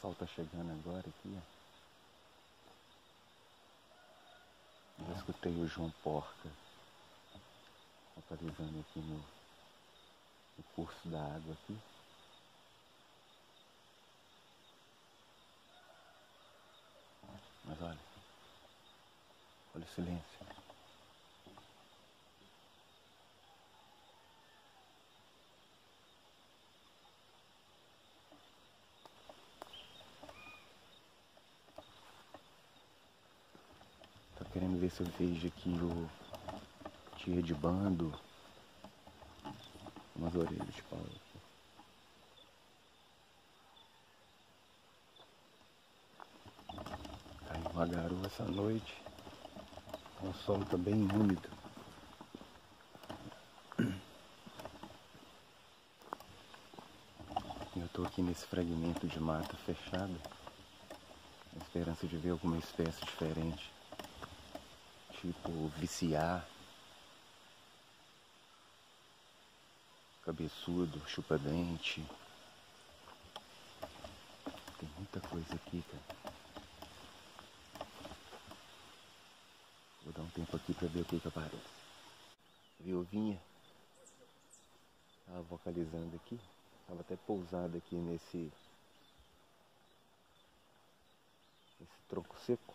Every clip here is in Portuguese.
sol tá chegando agora aqui, ó. Já escutei o João Porca localizando aqui no curso da água aqui. Mas olha o silêncio. Tô querendo ver se eu vejo aqui o tia de bando, umas orelhas de pau. Caiu uma garoa essa noite, o solo tá bem úmido. Eu tô aqui nesse fragmento de mata fechada, na esperança de ver alguma espécie diferente, tipo viciar, cabeçudo, chupa-dente. Tem muita coisa aqui, cara. Vou dar um tempo aqui pra ver o que aparece. Viuvinha tava vocalizando aqui, tava até pousada aqui nesse tronco seco.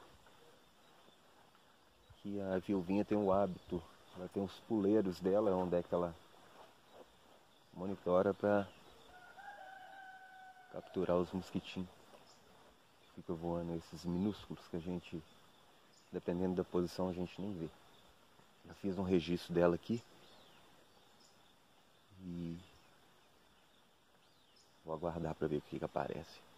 Que a viuvinha tem o hábito, ela tem os puleiros dela, onde é que ela monitora para capturar os mosquitinhos. Fica voando esses minúsculos que a gente, dependendo da posição, a gente nem vê. Já fiz um registro dela aqui e vou aguardar para ver o que aparece.